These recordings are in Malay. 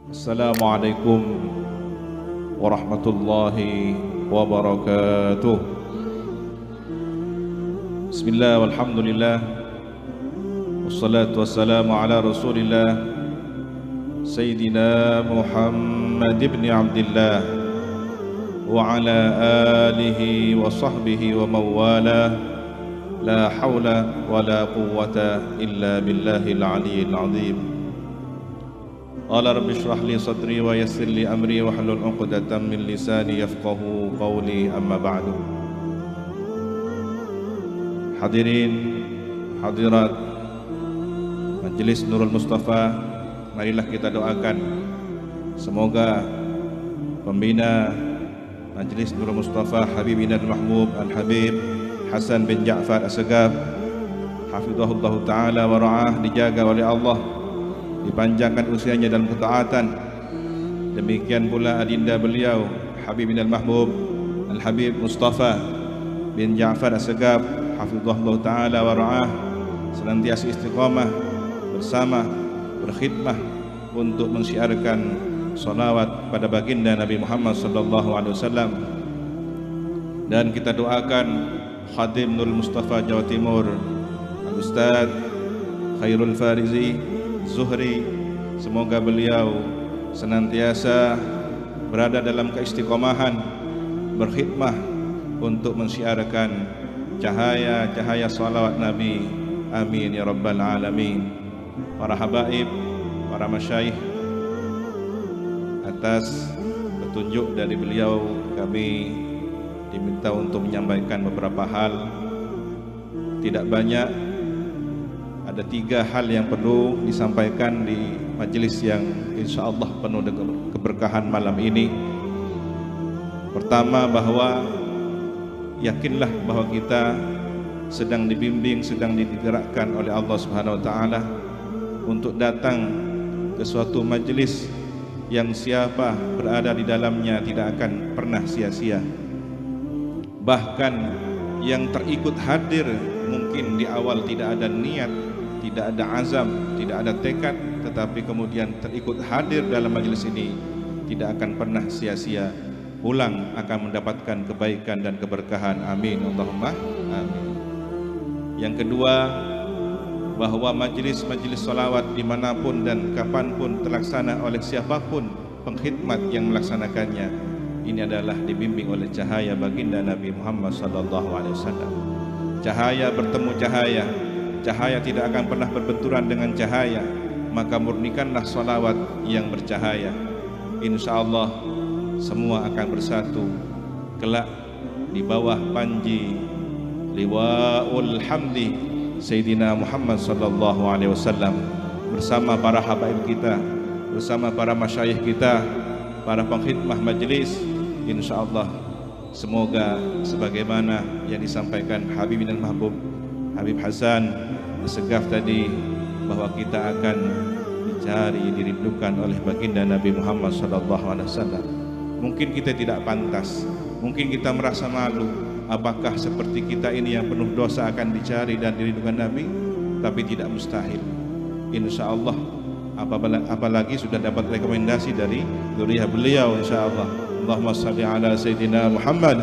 Assalamualaikum warahmatullahi wabarakatuh. Bismillah walhamdulillah wassalatu wassalamu ala rasulillah Sayyidina Muhammad ibn Abdillah wa ala alihi wa sahbihi wa mawala. La hawla wa la quwwata illa billahil aliyyil azim. Qala rabbi shrah li sadri wa yassir li amri wa hlul 'uqdatam min lisani yafqahu qawli, amma ba'du. Hadirin hadirat Majelis Nurul Mustafa, marilah kita doakan semoga pembina Majelis Nurul Mustafa Habibina al-Mahbub Al-Habib Hasan bin Ja'far As-Segaf hafizahullah ta'ala wa ra'ah, dijaga oleh Allah, dipanjangkan usianya dalam ketaatan. Demikian pula adinda beliau Habib bin Al-Mahbub Al-Habib Mustafa bin Ja'far As-Segaf hafizahullah ta'ala wa ra'ah, senantiasa istiqamah bersama berkhidmah untuk mensyiarkan salawat pada baginda Nabi Muhammad sallallahu alaihi wasallam. Dan kita doakan Khadim Nurul Mustafa Jawa Timur Al-Ustaz Khairul Farizi Zuhri, semoga beliau senantiasa berada dalam keistiqomahan berkhidmah untuk mensyiarkan cahaya-cahaya salawat Nabi. Amin ya rabbal alamin. Para habaib, para masyayikh, atas petunjuk dari beliau kami diminta untuk menyampaikan beberapa hal. Tidak banyak, ada 3 hal yang perlu disampaikan di majelis yang insyaallah penuh dengan keberkahan malam ini. Pertama, bahwa yakinlah bahwa kita sedang dibimbing, sedang digerakkan oleh Allah Subhanahu wa taala untuk datang ke suatu majelis yang siapa berada di dalamnya tidak akan pernah sia-sia. Bahkan yang terikut hadir mungkin di awal tidak ada niat, tidak ada azam, tidak ada tekad, tetapi kemudian terikut hadir dalam majelis ini tidak akan pernah sia-sia, pulang akan mendapatkan kebaikan dan keberkahan. Amin Allahumma amin. Yang kedua, bahwa majelis-majelis salawat dimanapun dan kapanpun terlaksana oleh siapapun pengkhidmat yang melaksanakannya, ini adalah dibimbing oleh cahaya baginda Nabi Muhammad sallallahu alaihi wasallam. Cahaya bertemu cahaya, cahaya tidak akan pernah berbenturan dengan cahaya, maka murnikanlah salawat yang bercahaya. Insyaallah semua akan bersatu kelak di bawah panji liwaul hamdi Sayyidina Muhammad sallallahu alaihi wasallam, bersama para habaib kita, bersama para masyayikh kita, para pengkhidmah majelis. Insyaallah semoga sebagaimana yang disampaikan Habib bin Al-Mahbub Habib Hasan As-Segaf tadi, bahwa kita akan dicari, dirindukan oleh baginda Nabi Muhammad sallallahu alaihi wasallam. Mungkin kita tidak pantas, mungkin kita merasa malu, apakah seperti kita ini yang penuh dosa akan dicari dan dirindukan Nabi? Tapi tidak mustahil. Insyaallah, apalagi sudah dapat rekomendasi dari zuriyah beliau insyaallah. Allahumma shalli ala Sayyidina Muhammad.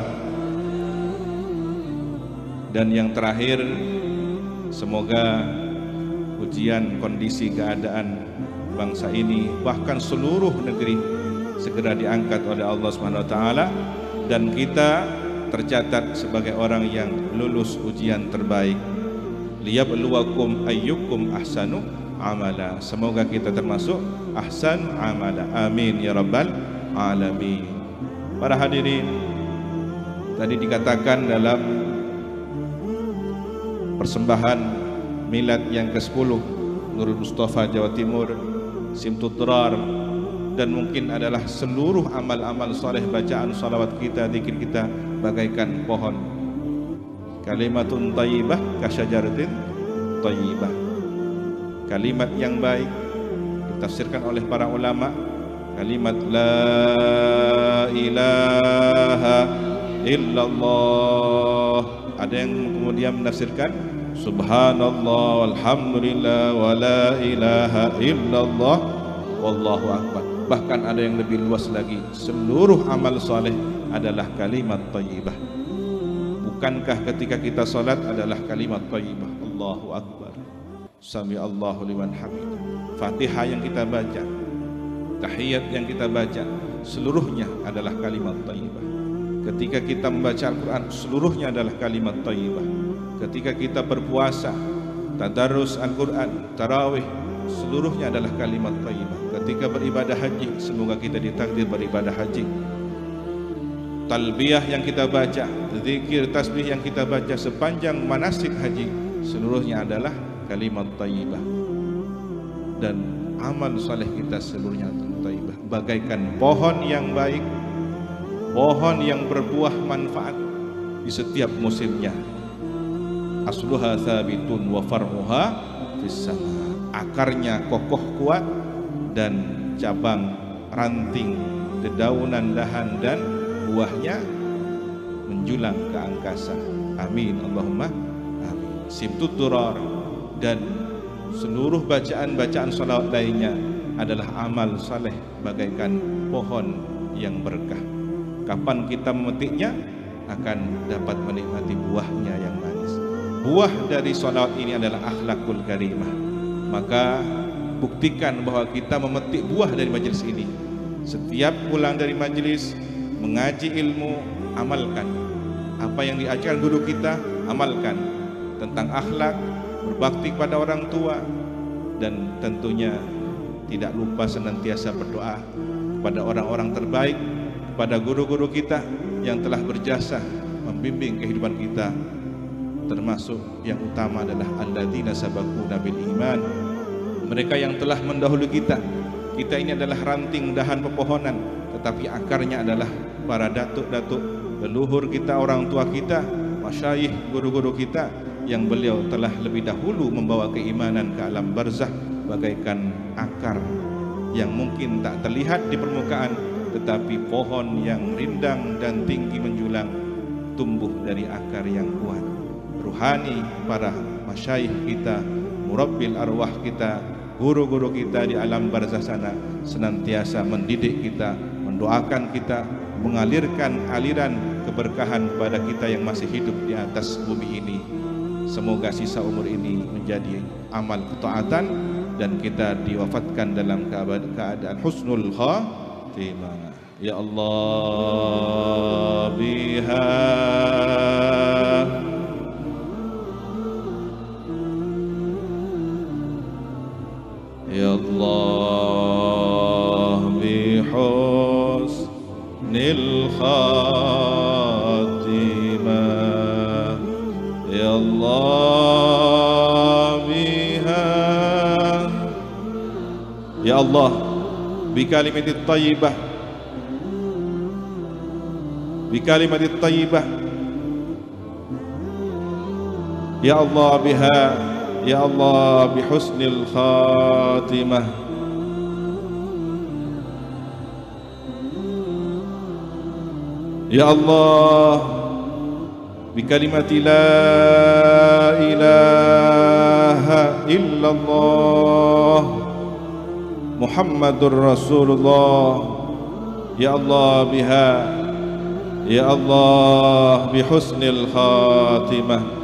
Dan yang terakhir, semoga ujian kondisi keadaan bangsa ini, bahkan seluruh negeri, segera diangkat oleh Allah Subhanahu wa taala dan kita tercatat sebagai orang yang lulus ujian terbaik. Liyabluwakum ayyukum ahsanu amala. Semoga kita termasuk ahsan amala. Amin ya rabbal alamin. Para hadirin, tadi dikatakan dalam persembahan milad yang ke-10 Nurul Mustafa Jawa Timur Simtudrar, dan mungkin adalah seluruh amal-amal soleh, bacaan salawat kita, zikir kita bagaikan pohon. Kalimatun thayyibah kasyajaratin thayyibah. Kalimat yang baik ditafsirkan oleh para ulama, kalimat la ilaha illallah. Ada yang kemudian menafsirkan subhanallah walhamdulillah wa la ilaha illallah wallahu akbar. Bahkan ada yang lebih luas lagi, seluruh amal soleh adalah kalimat thayyibah. Bukankah ketika kita salat adalah kalimat thayyibah? Allahu akbar, sami Allahu liman hamidah. Fatihah yang kita baca, tahiyat yang kita baca, seluruhnya adalah kalimat thayyibah. Ketika kita membaca Al-Quran, seluruhnya adalah kalimat thayyibah. Ketika kita berpuasa, tadarus Al-Quran, tarawih, seluruhnya adalah kalimat thayyibah. Ketika beribadah haji, semoga kita ditakdir beribadah haji. Talbiyah yang kita baca, zikir, tasbih yang kita baca sepanjang manasik haji, seluruhnya adalah kalimat thayyibah. Dan amal saleh kita seluruhnya thayyibah, bagaikan pohon yang baik, pohon yang berbuah manfaat di setiap musimnya. Asluha thabitun wa far'uha fis sama. Akarnya kokoh kuat dan cabang, ranting, dedaunan, dahan dan buahnya menjulang ke angkasa. Amin Allahumma amin. Simtud durar dan seluruh bacaan-bacaan salawat lainnya adalah amal saleh bagaikan pohon yang berkah. Kapan kita memetiknya akan dapat menikmati buahnya yang manis. Buah dari salawat ini adalah akhlakul karimah. Maka buktikan bahwa kita memetik buah dari majelis ini. Setiap pulang dari majelis, mengaji ilmu, amalkan apa yang diajarkan guru kita, amalkan tentang akhlak, berbakti kepada orang tua, dan tentunya tidak lupa senantiasa berdoa kepada orang-orang terbaik, kepada guru-guru kita yang telah berjasa membimbing kehidupan kita. Termasuk yang utama adalah alladzina sabaquna bil iman, mereka yang telah mendahului kita. Kita ini adalah ranting dahan pepohonan, tetapi akarnya adalah para datuk-datuk leluhur kita, orang tua kita, masyayikh, guru-guru kita yang beliau telah lebih dahulu membawa keimanan ke alam barzah bagaikan akar yang mungkin tak terlihat di permukaan, tetapi pohon yang rindang dan tinggi menjulang tumbuh dari akar yang kuat. Ruhani para masyayikh kita, murabbil arwah kita, guru-guru kita di alam barzah sana senantiasa mendidik kita, mendoakan kita, mengalirkan aliran keberkahan kepada kita yang masih hidup di atas bumi ini. Semoga sisa umur ini menjadi amal ketaatan dan kita diwafatkan dalam keadaan husnul khatimah. Ya Allah, biha ya Allah, bihusnil khatimah. Ya Allah, biha ya Allah, bikalimatit thayyibah, bikalimatit thayyibah. Ya Allah, biha ya Allah, bihusnil khatimah. Ya Allah, bikalimati la ilaha illallah Muhammadur Rasulullah. Ya Allah, biha ya Allah, bihusnil khatimah.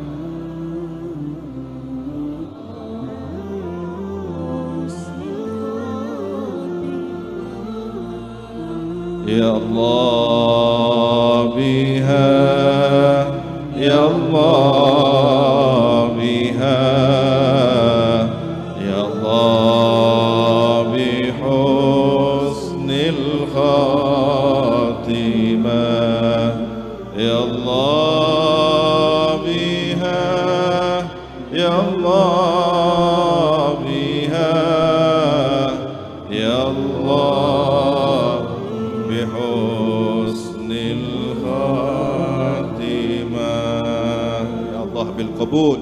Ya Allah, biha ya Allah, biha ya Allah, bihusnil khatimah. Ya Allah, biha ya Allah, biha ya Allah, bihusnil khatimah. Ya Allah, bil qabul.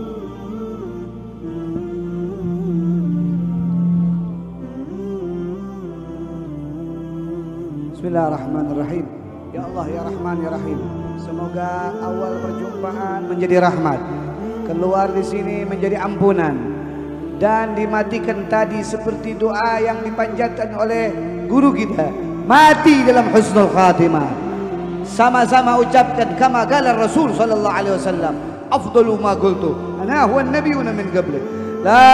Bismillahirrahmanirrahim. Ya Allah, ya Rahman, ya Rahim. Semoga awal perjumpaan menjadi rahmat, keluar di sini menjadi ampunan. dan dimatikan tadi seperti doa yang dipanjatkan oleh guru kita, mati dalam husnul khatimah. Sama-sama ucapkan kama qala Rasul sallallahu alaihi wasallam, afdalu ma qultu ana huwa an-nabiyyuna min qabli, la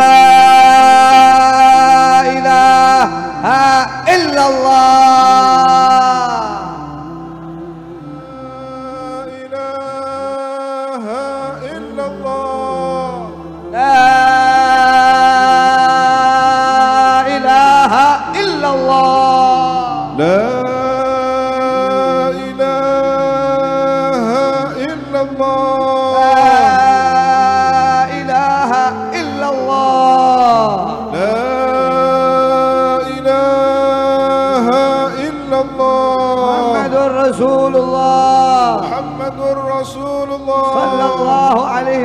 ilaha illallah. Sallallahu alaihi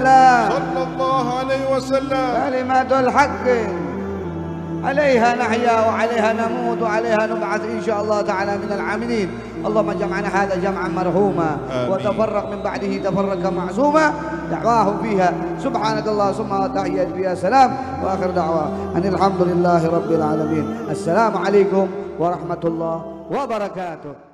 wasallam. Kalimatul haqq عليها نحيا وعليها نموت وعليها نبعث إن شاء الله تعالى من العاملين. اللهم جمعنا هذا جمعا مرحوما وتفرق من بعده تفرقا معصوما. دعواهم فيها سبحانك الله ثم وتحيات فيها سلام وآخر دعوة أن الحمد لله رب العالمين. السلام عليكم ورحمة الله وبركاته.